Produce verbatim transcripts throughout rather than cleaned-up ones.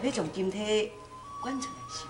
要将金体管出来是？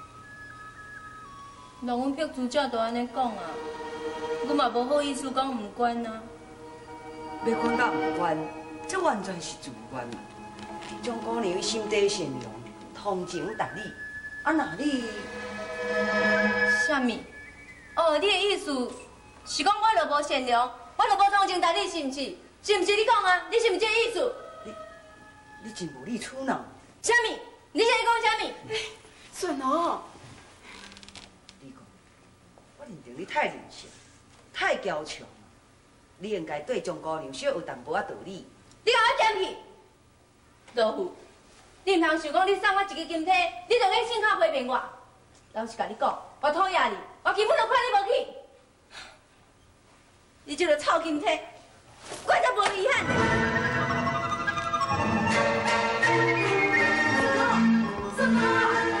人阮壁主教都安尼讲啊，阮嘛无好意思讲唔管啊。 要管甲唔管，这完全是自愿嘛。蒋姑娘心地善良，通情达理，啊那你？ 啥物？哦，你的意思是讲我就无善良，我就无通情达理，是毋是？是毋是你讲啊？你是毋是这意思？ 你你真无理取闹。 啥物？你现在讲啥物？ 算哦。你讲，我认定你太任性，太娇强了。你应该对蒋姑娘小有淡薄仔道理。 你甲我点去！老夫，你唔通想讲你送我一个金体，你就去信口批评我。老实甲你讲，我讨厌你，我根本就看你无起。你这个臭金体，我才无遗憾呢。孙哥，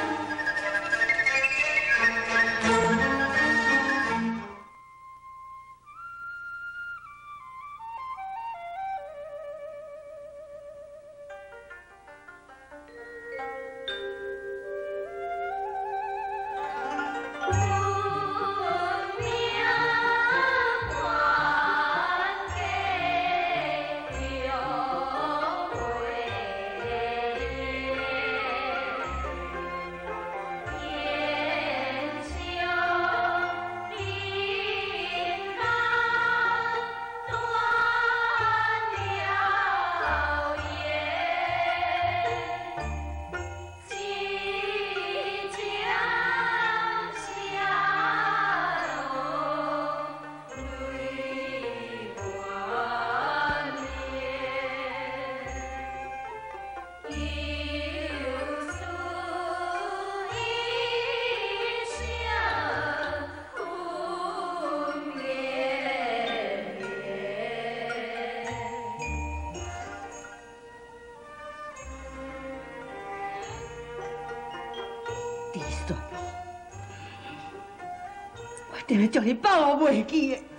定会叫你把我袂记的。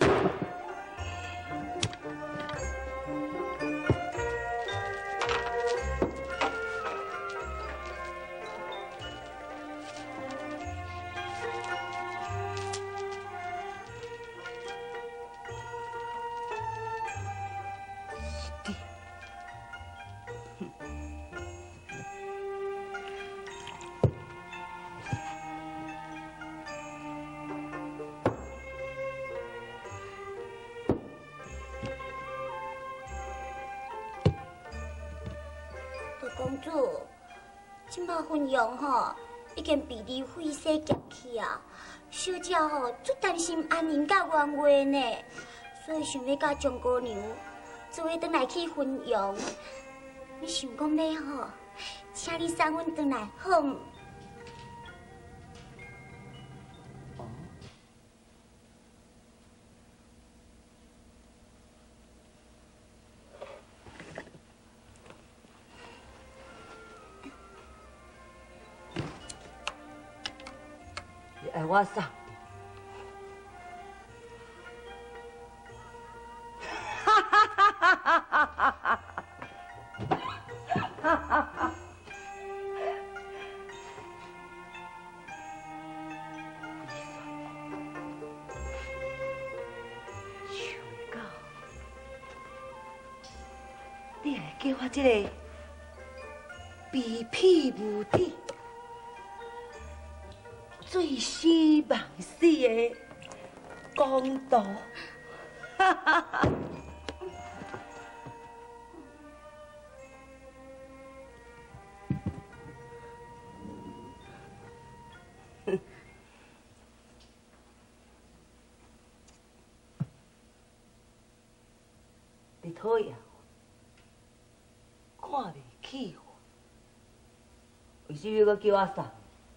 公主，即马婚用吼已经被你废死夹去啊！小姐吼最担心安宁甲冤话呢，所以想要甲蒋姑娘做伙转来去婚用。你想讲要吼，请你送阮转来好唔？ 爱我送，哈哈哈哈哈哈哈哈哈！想到你来叫我这个卑鄙无耻、醉生梦死的公道，哈哈哈！你讨厌我，看袂起我，为什么要叫我送？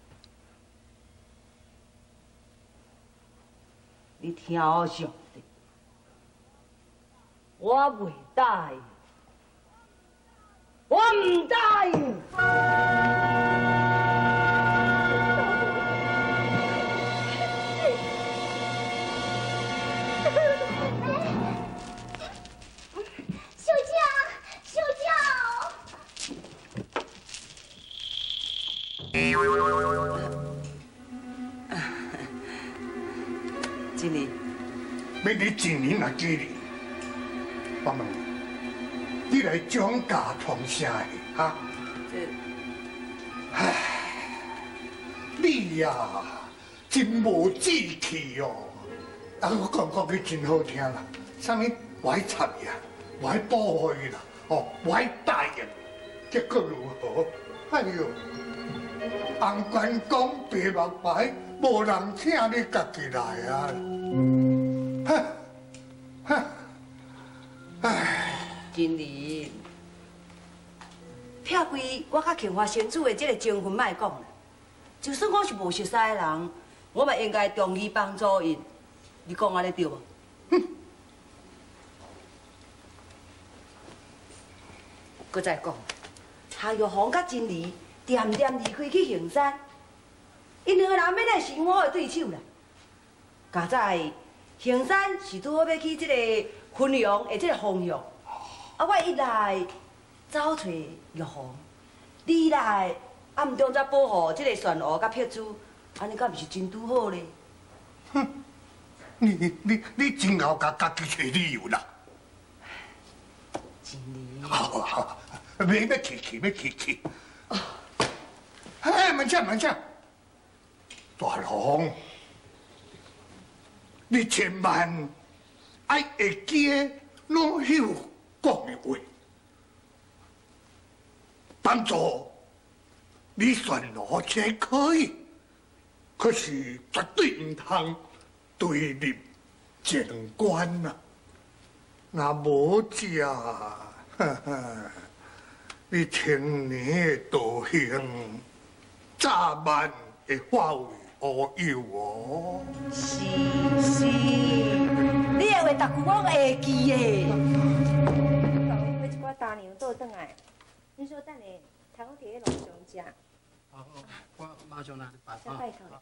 你听我上的，我袂答应，我唔答应。 小姐，小姐。 真理， 要你一年啊几年？我问你，你来蒋家创啥的哈？ 这， 唉，你呀，真无志气哦！啊，我讲讲句真好听啦，啥物我爱插呀，我爱保护伊啦，哦，我爱答应，结果如何？哎呦，红关公白目牌，无人请你家己来啊！哼哼，唉， 真理，撇开我甲庆华先主的这个情分卖讲啦，就算我是无熟悉的人，我嘛应该中意帮助因。你讲安尼对无？哼！搁再讲，夏玉芳甲真理点点离开去行山，因两个人免来是我的对手啦。加在行山是拄好要去这个昆阳的这个方向，啊，我一来找找玉芳，二来暗中则保护这个船坞甲撇珠，安尼敢毋是真拄好咧？ 哼！你你你真够甲家己找理由啦！ 真理。 好好，别要客气，别客气。哎，慢请慢请，大龙，你千万爱会记老朽讲的话，帮助你选路才可以，可是绝对唔通对立正观呐。那无只，哈哈，你青年的道行，早晚会化为乌有哦。 是是，你的话逐句我会记的。 搞买一寡大牛倒转来，你说等下通我伫咧路上食。 好，我马上来办。 再拜托。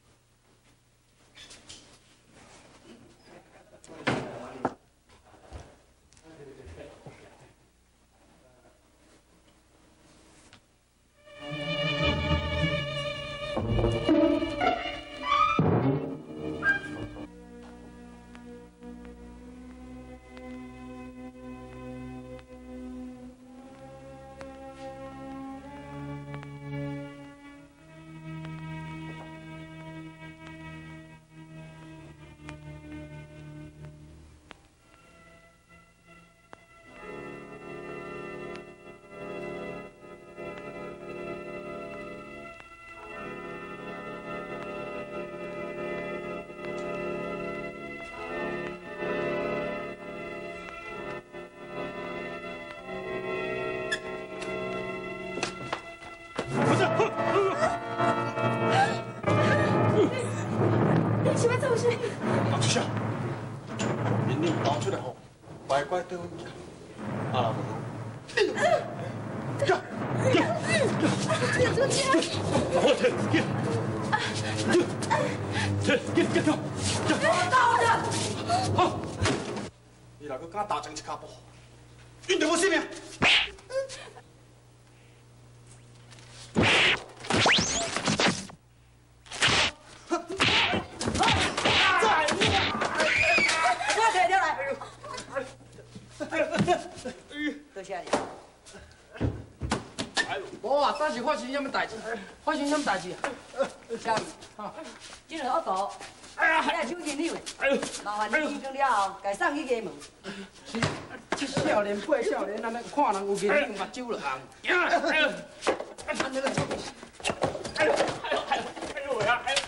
老七啊，明天跑出来吼，乖乖对我讲，啊，哎呦，呀呀呀！出去！我去，去，去，去，去，去，我到了。好，你若搁敢打正一脚步，运着我性命。 无啊，当时发生什么代志？发生什么代志啊？ 小雨，哈，今日恶徒，哎呀，还手认你哎呦，麻烦你天光了后，家送去家门。 是，这少年配少年，安尼看人有眼睛，目睭就红。哎呦，哎呦，安尼个做，哎呦，哎呦，哎呦，哎呦呀，哎呦，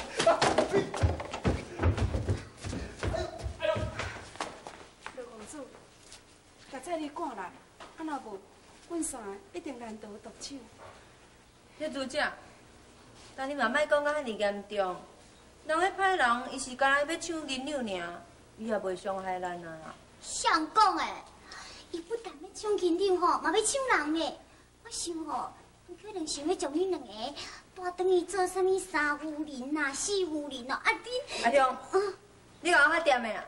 哎呦， 六公主，家仔你赶来，啊若无，阮三个一定难逃毒手。 迄拄则，但你嘛莫讲到遐尼严重。人迄歹人，伊是干来要抢银两尔，伊也袂伤害咱啊啦。 想讲诶，伊不但要抢银两吼，嘛要抢人诶。我想吼，伊可能想要将恁两个带转去做啥物三夫人啊、四夫人哦，啊恁。 阿雄，嗯、你甲我较掂诶啦。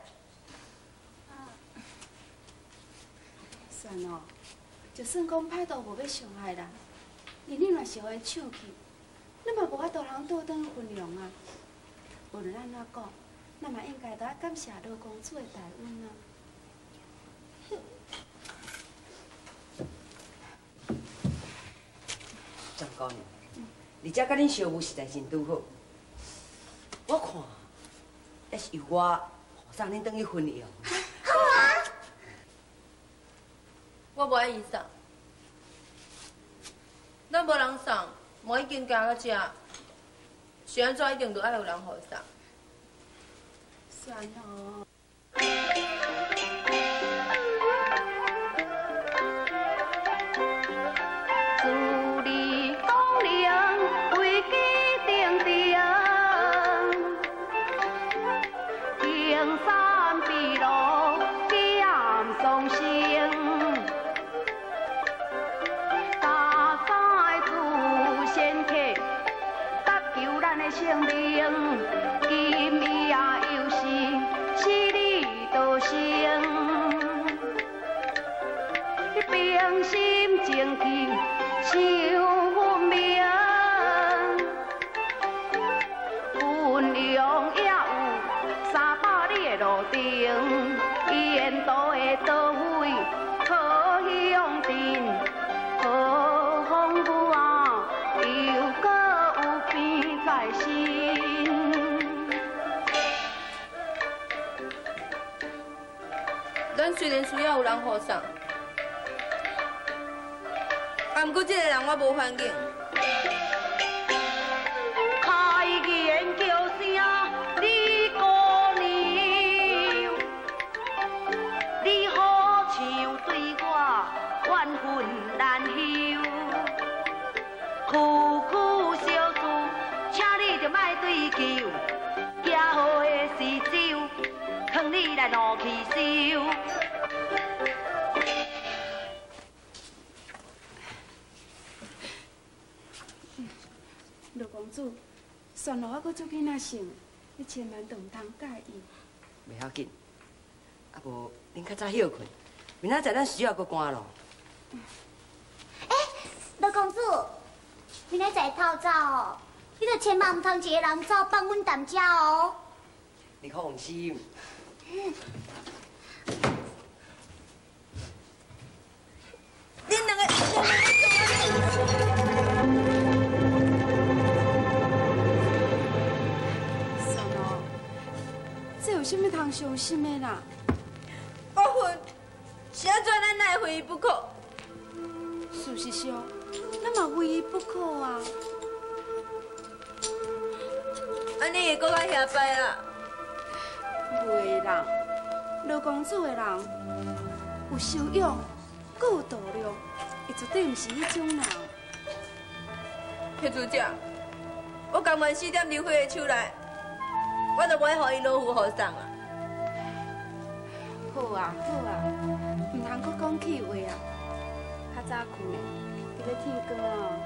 算哦，就算讲歹徒无要伤害人，你你若是互伊抢去， 你嘛无法度人倒转分量啊。无论安怎讲，咱嘛应该多感谢罗公主的大恩啊。 张姑娘，你遮甲恁相夫实在真拄好。我看，也是由我互送恁转去分养。 好啊！ 我无爱伊送，咱无人送，无已经行到遮，是安怎一定着爱有人互送。 算哦。 生命，今夜又是死里逃生，平心静气想分明，分量也有三百里的路程，沿途的倒位好乡镇，好风雨啊，又搁有变改心。 咱虽然需要有人互送，啊，毋过这个人我无反应。 开言叫声你姑娘，你好像对我怨恨难休，苦苦相思，请你着莫追求，行好的时酒，劝你来怒气收。 罗公主，算了，我搁做囡仔性，你千万都唔通介意。 袂要紧，啊无恁较早休困，明仔载咱需要搁赶咯。 哎，罗公主，明仔载透早哦，你着千万唔通一个人走，放阮淡遮哦。 你放心。 恁两个，恁两个算了，这有啥物通伤心的啦？ 我恨，是安怎咱奈非伊不可？ 事实上，咱嘛非伊不可啊。 安尼会搁较下摆啦。 袂啦，罗公主的人有修养，阁有度量，伊绝对毋是迄种人。 迄主姐，我甘愿死踮刘辉的手内，我就袂互伊老父互送啊。 好啊好啊，毋通阁讲气话啊。较早困的，伫咧天光哦。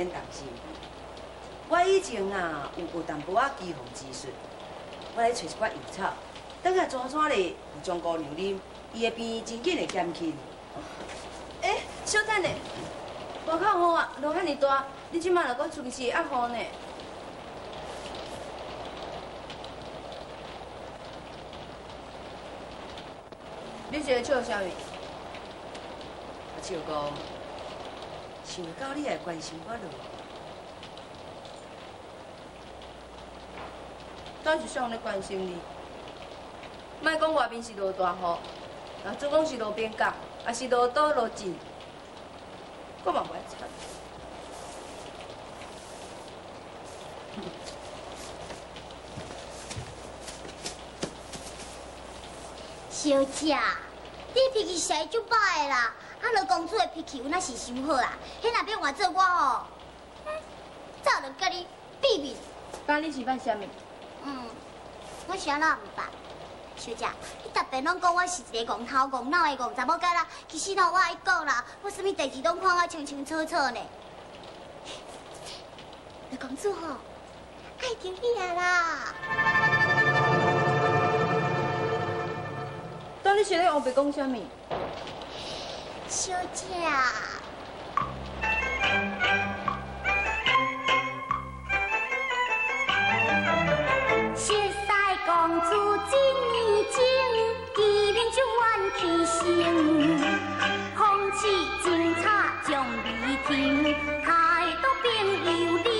免担心。我以前啊有学淡薄仔机防技术，我来找一寡药草，等下转转咧，有将姑娘啉，伊的病真紧会减轻。 哎，小等咧，外口雨啊落遐尼大，你即摆若搁出去是会压雨呢。你是咧笑啥物？ 我笑讲，想到你来关心我落。 当然是想咧关心你。莫讲外面是落大雨，若做讲是路边角，也是落倒落井，我嘛袂惨。 小姐，你脾气实在足歹的啦！啊，老公主的脾气有那是伤好啦，迄若变换做我吼，早就甲你避避。 当你是办啥物？ 嗯，我啥人毋捌。小姐，你逐遍拢讲我是一个戆头戆脑的戆查某囝啦，其实喏，我爱讲啦，我啥物代志拢看我清清楚楚呢。老公主吼，爱着你啊啦！ 当你是咧后白讲啥物？ 小姐，熟悉公主一年前，见面就怨气生，风起警察将你停，态度变又冷。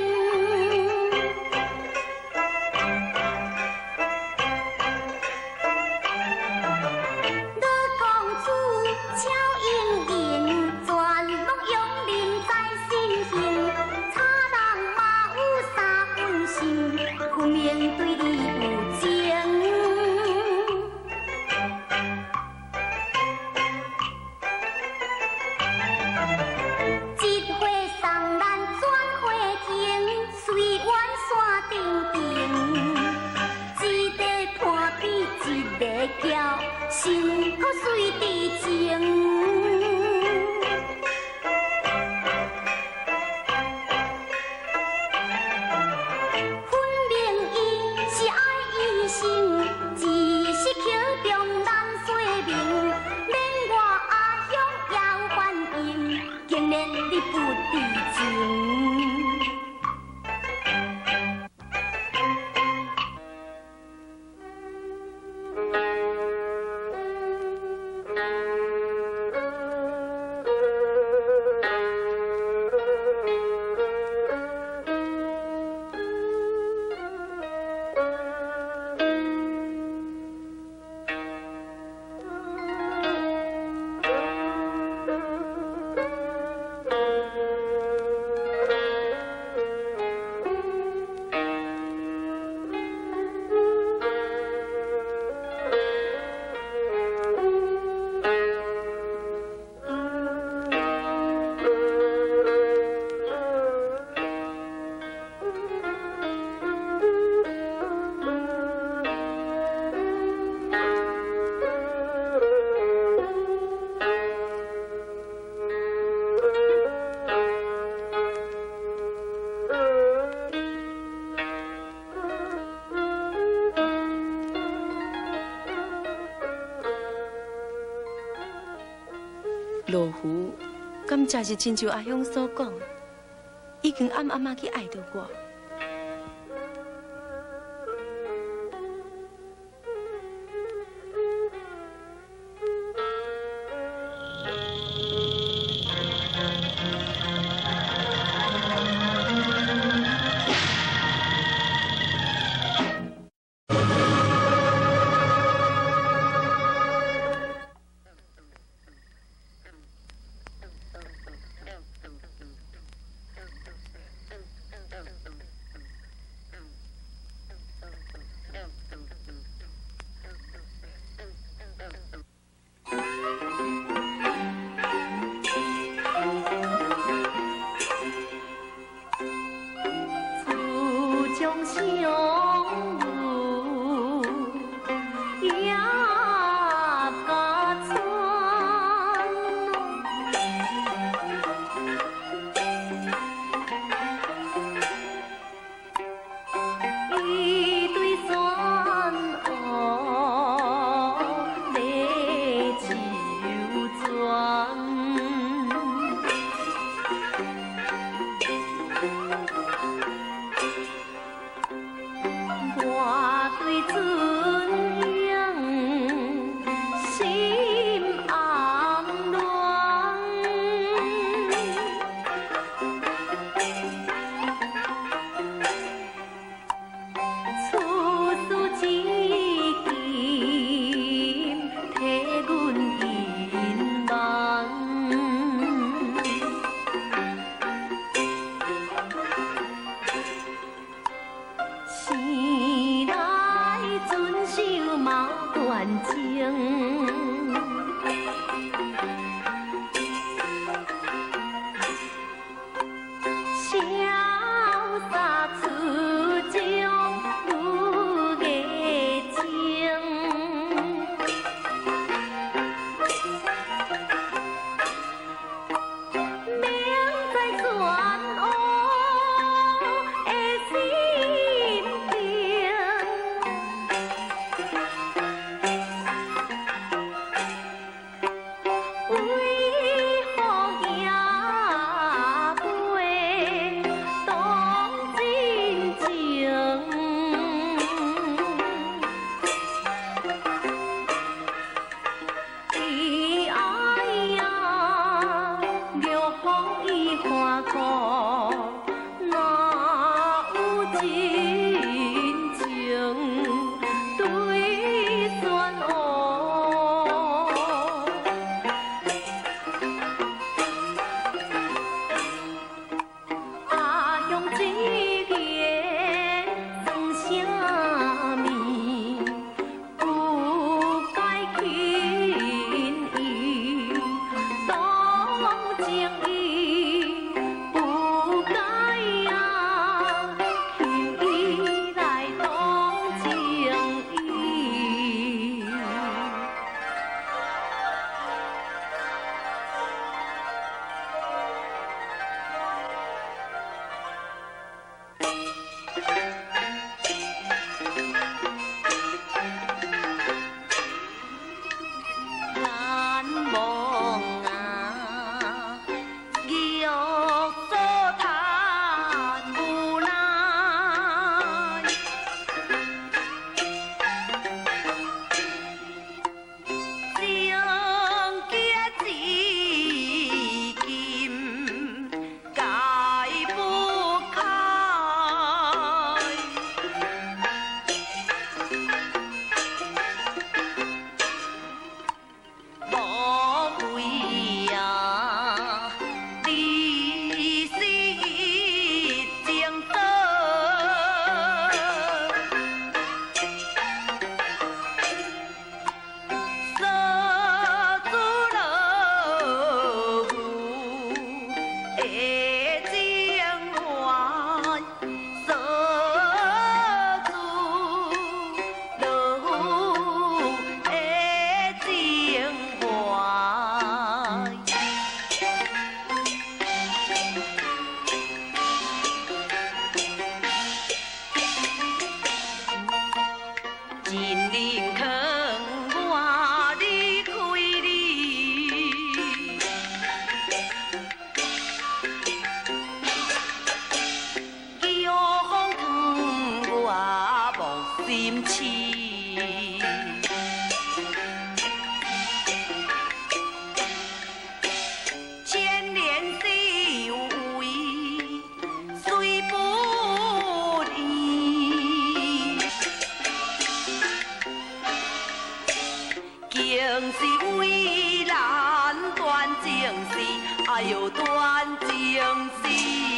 心可随地情，分明伊是爱伊心，只是口中难说明。免我阿兄要反应，竟然你不知情。 罗湖，敢真是亲像阿兄所讲，已经暗暗啊去爱着我。 还有段情丝。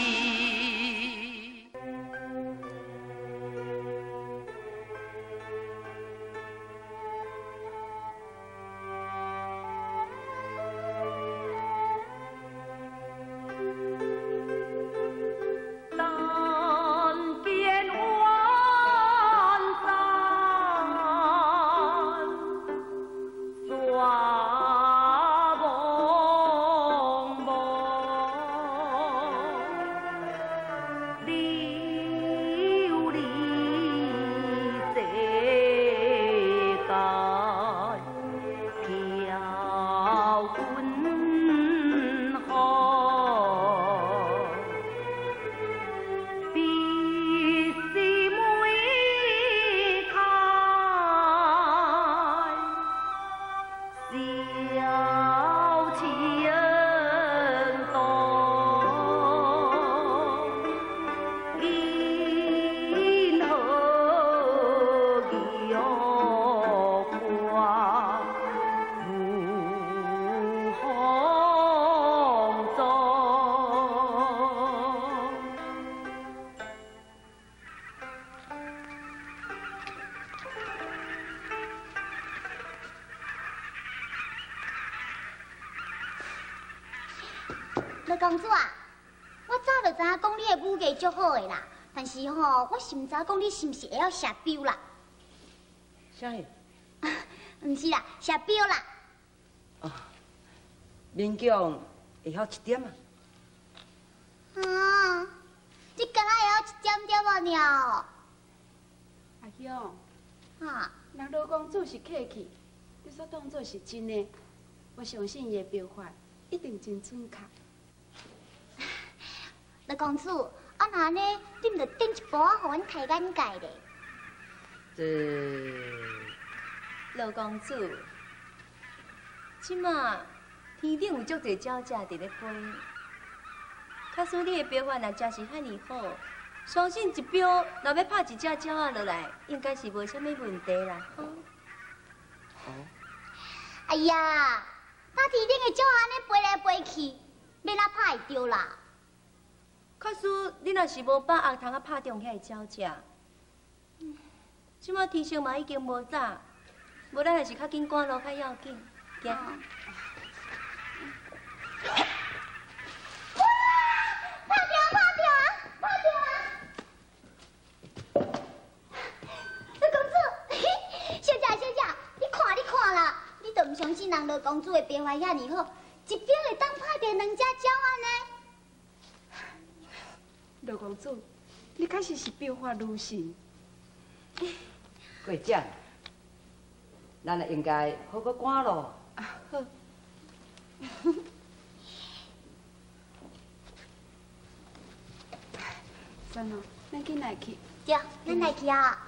老公主啊，我早就知影讲你的武艺足好的啦，但是吼，我是唔知讲你是唔是会晓射镖啦？ 啥物？ 唔是啦，射镖啦。 哦，勉强会晓一点啊。 啊，你敢若会晓一点点啊了？ 阿雄， 哈， 人老公主是客气，你煞当作是真的，我相信伊的镖法一定真准确。 老公主，啊那安尼，你唔着点一步啊，互阮开眼界咧？ 这老公主，即马天顶有足侪鸟只伫咧飞，假使你的镖法若真是遐尼好， 相信一标，若要拍一只鸟仔落来，应该是无啥物问题啦。 哎呀，大天顶的鸟安尼飞来飞去，要哪拍会着啦？ 假使你若是无把红虫啊拍中遐个鸟食，即马天色嘛已经无早，无咱还是较紧赶路较要紧。行。 唔相信人罗公主的变化遐尼好，一表会当拍着两只鸟安尼。 罗公主，你确实是变化如神。 过奖，咱应该好好赶路。 啊好。算了，咱紧来去。 对，咱来去啊。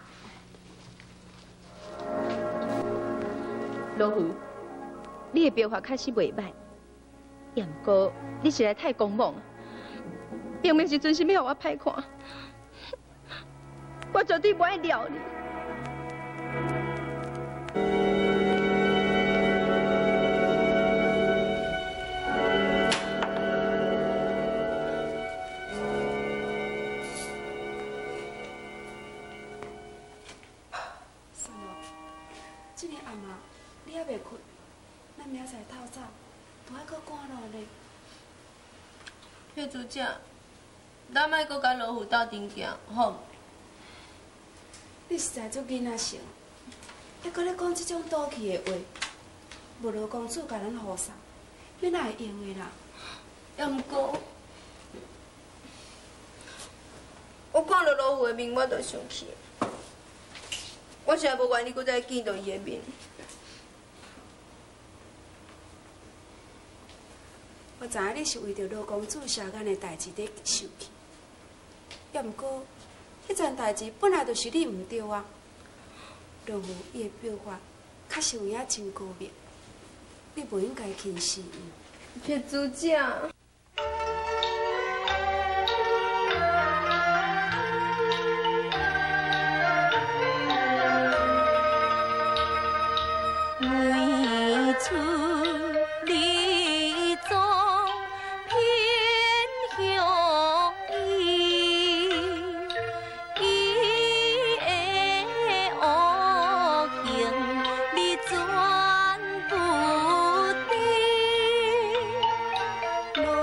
老夫，你的标法确实袂歹，也毋过你实在太狂妄了。并没时阵是要互我歹看，我绝对不爱撩你。 算了，这个暗暝你还袂困，咱明仔载透早，都还搁赶路呢。 迄主姐，咱莫搁甲老虎斗阵行，好？ 你实在做囡仔性，还搁咧讲这种赌气的话，无罗公主甲咱护送，要哪会用的啦？ 也毋过，我看到老虎的面，我就生气。我实在无愿意搁再见到伊的面。 我知影你是为着罗公主下眼的代志在受气，也毋过，迄件代志本来就是你毋对啊。罗虎伊的表法，确实有影真高明，你不应该轻视伊。 撇主姐。 为出离宗偏向伊，伊的恶行你全不知。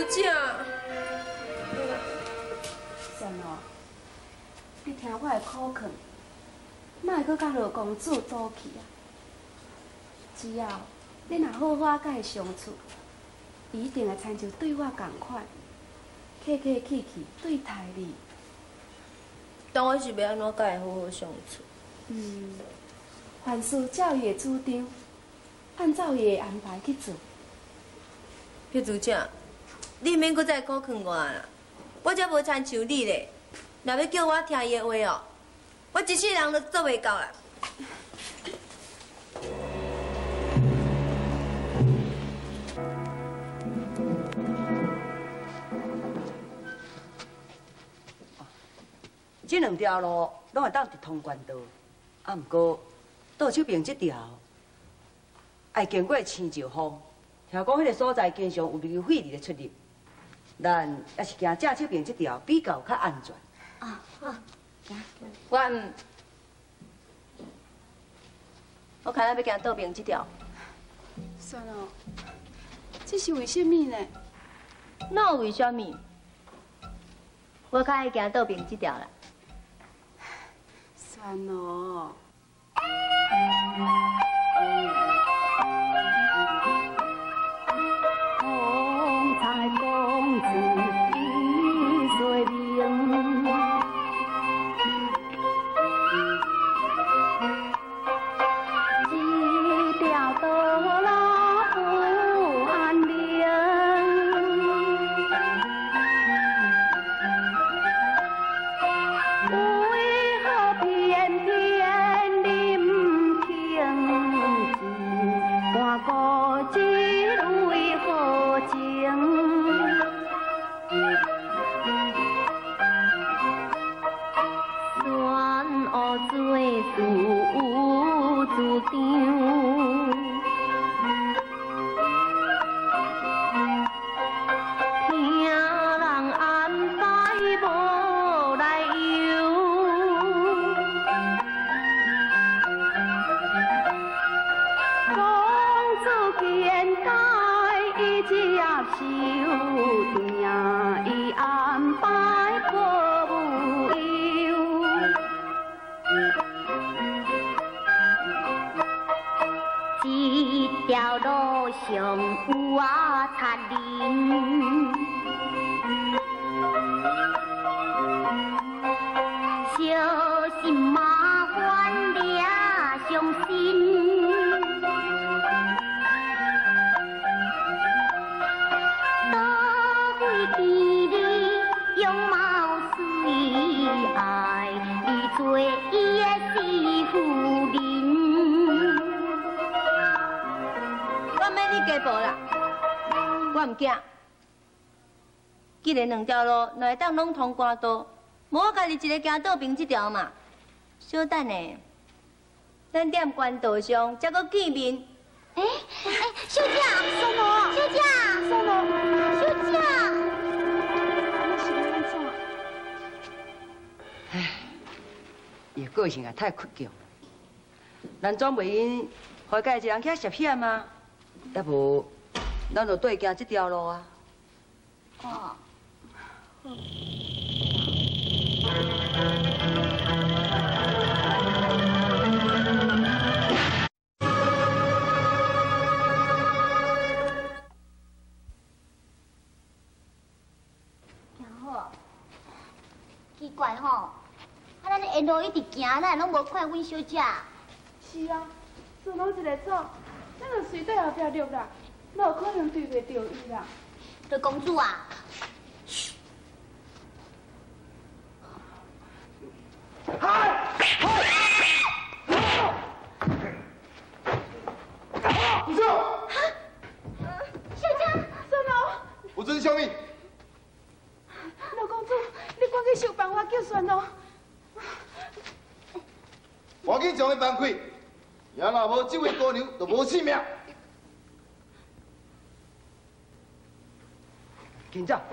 姐， 算咯，你听我的苦劝，莫会搁甲罗公主走去啊！只要你若好好甲伊相处，伊一定会亲像对我同款，客客气气对待你。 但我是要安怎甲伊好好相处？ 嗯，凡事照伊的主张，按照伊的安排去做。 迄主姐，你免搁再苦劝我啦，我才无亲像你咧。若要叫我听伊的话哦，我一世人都做袂到啦。 这两条路拢会当直通关道，啊，毋过倒手边这条爱经过青石峰，听讲迄个所在经常有煤废气的出入，咱也是行正手边这条比较较安全。 啊好，行。 我唔，我看咱要行倒边这条， 算咯，这是为什么呢？ 那有为什么？我较爱行倒边这条啦。 算咯。 风采公子一岁零，一条道路不安宁，为何偏偏你不听？半个一类好情。算恶做事有主张，听人安排无来由。公主见解伊接受，听伊安排无无忧。一条路上有啊残忍，小心麻烦掠伤心。多亏见你容貌水，爱你做伊的媳妇人。 我免你家暴啦，我唔惊。既然两条路若会当拢通关道，无我家己一个行倒边这条嘛。小等下，咱踮关道上才搁见面。 哎哎，小姐，算咯，小姐，算咯，小姐。 你是要安怎？ 唉，伊个性也太倔强，咱总袂因害家一人去涉险啊？要无，咱就对行这条路啊。 哦。行好，奇怪吼，啊，咱沿路一直行，咱拢无看阮小姐。 是啊，顺路一个走，咱就随在后壁录啦，哪有可能对袂着伊啦？ 对公主啊， 不是， 小姐， 顺路， 有准小米， 老公主，你赶紧想办法叫顺路。 赶紧将伊放开，也若无这位姑娘就无性命。 紧走。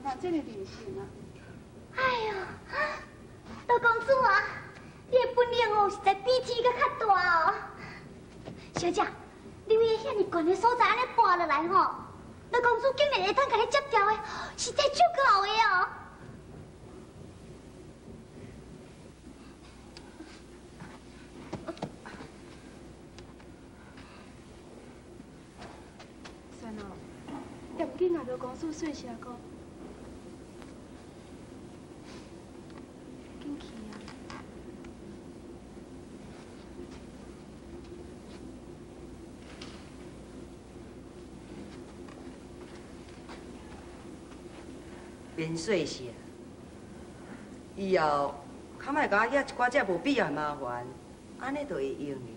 嘛这个任性啊！ 哎呦，老公主啊，你的本领哦，实在比天搁较大哦。小姐，你为遐尼悬的所在安尼爬落来吼，老公主竟然会当甲你接掉的，实在足够的哦。 算了，要不紧啊，老公主细声讲。 免细声，以后较莫甲我惹一寡只无必要的麻烦，安尼就会用哩。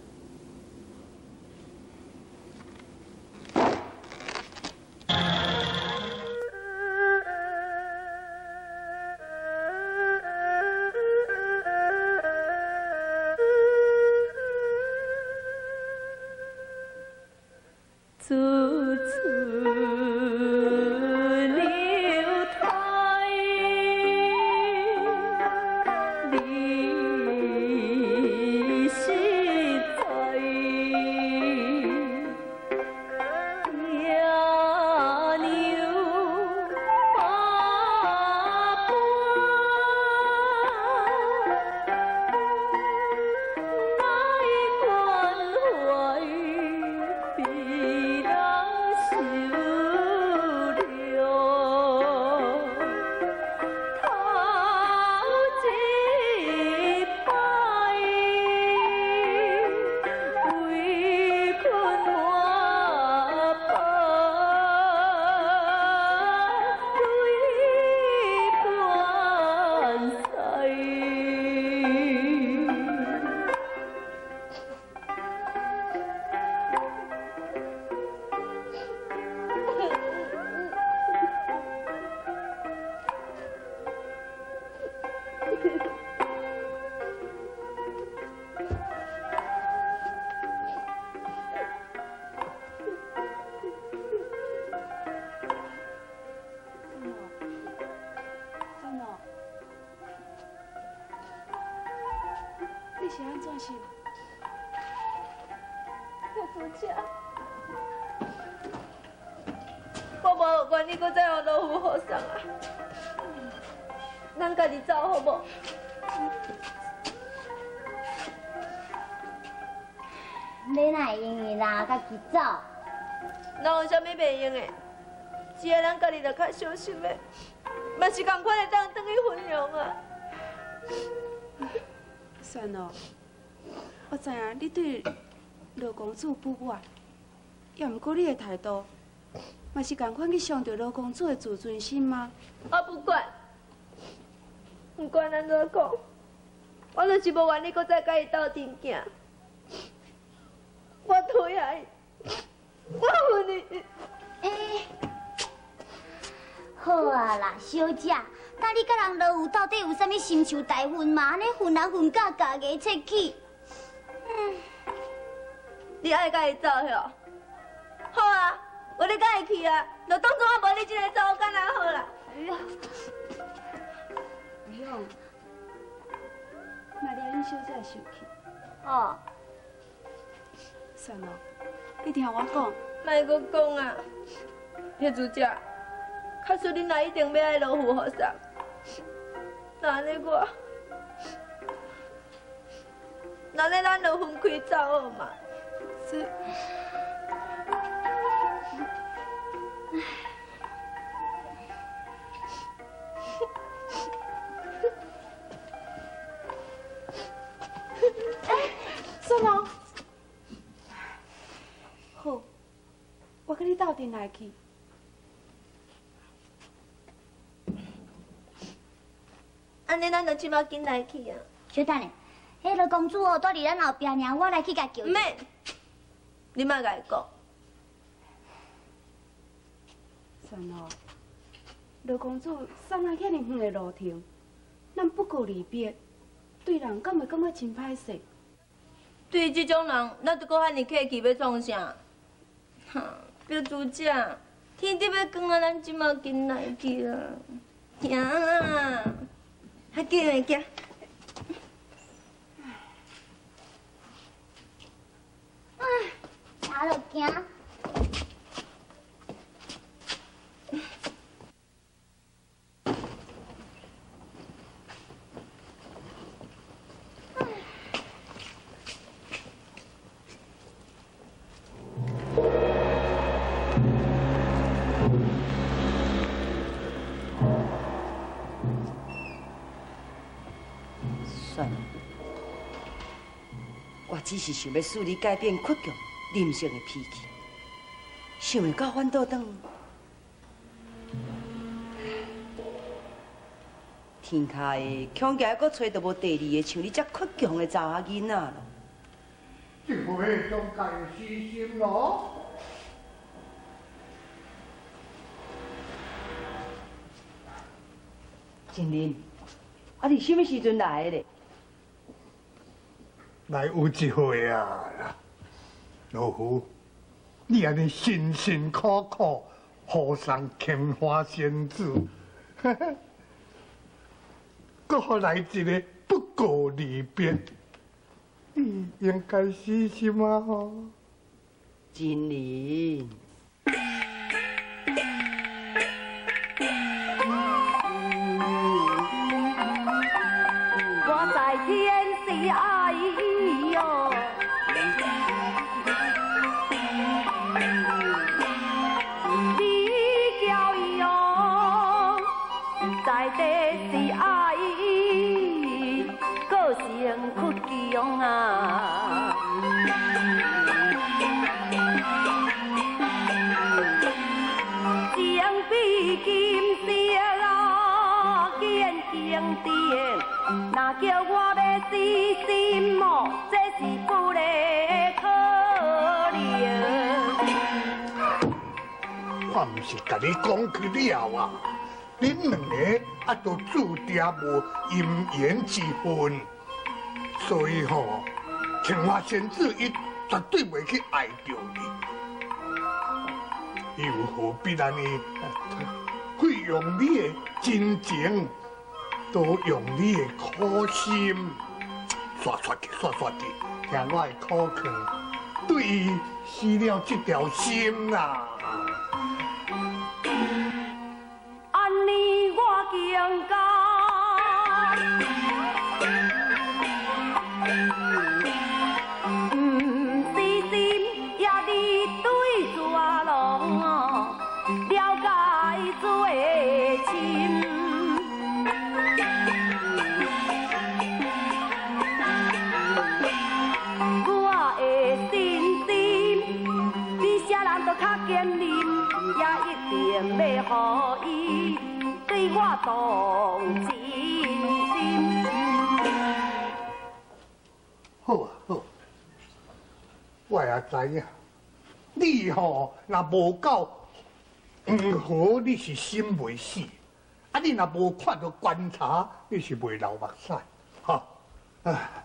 是安怎是？ 叶主姐，我无愿意搁再让老夫好上啊！咱家己走好无？ 你哪会用的啦？家己走。 哪有啥物袂用的？只要咱家己着较小心的，嘛是共款会当转去分享啊。 算咯，我知影你对老公主不满，也毋过你的态度，嘛是共款去伤着老公主的自尊心吗？ 我不管，不管安怎讲，我就是无愿意搁再甲伊斗阵行。我讨厌伊，我恨伊。 诶，好啊啦，小姐。 当你甲人老有到底有啥物深仇大恨嘛？安尼恨人恨到家己出去。嗯， 你爱甲伊走哟？好啊，我咧甲伊去啊，就当作我无你这个查某囡仔好啦。 哎呀， 阿勇，那你恁小姐生气？ 哦， 算咯，你听我讲。 莫搁讲啊，叶主姐，假使恁若一定要爱老夫好啥？ 那安尼我，那安尼咱就分开走好嘛？ 是。算了，好，我跟你斗阵来去。 安尼，咱就即马紧来去啊！ 小等下，迄个公主哦，住伫咱后壁尔，我来去甲叫。 免，你莫甲伊讲。 算咯，老公主送咱遐尼远的路程，咱不顾离别，对人敢会感觉真歹势？ 对这种人，咱就搁遐尼客气要创啥？哈，表主姐， 天得要光啊，咱即马紧来去啊！行啦，还紧来行。 哎，查落行。 算了，我只是想要使你改变倔强、任性的脾气，想会到反倒转。天下的恐惊阁找到无第二个像你遮倔强的查某囡仔咯。 这回中间死心咯。 静林，啊，你什么时阵来的咧？ 来有一回啊，老夫，你安尼辛辛苦苦护送青花仙子，搁互来一个不告离别，你应该死心啊！吼， 静林。 我在天是爱哟，你叫伊哟，在地是爱，个性倔强啊。情比金石啊，见经典。若叫我要死心哦，这是不可能。 我毋是甲你讲去了啊，恁两个啊都注定无姻缘之分，所以吼，青花仙子伊绝对袂去爱着你，又何必安尼费用你的真情？都用你的苦心，刷刷去，刷刷去，听我的苦劝，对伊死了这条心啦。 安尼我更加，唔死心也你对蛇龙了解做亲。要予伊对我动真心。 好啊好，我也知影，你吼若无够黄河，你是心袂死；啊，你若无看到观察，你是袂流目屎。哈，啊。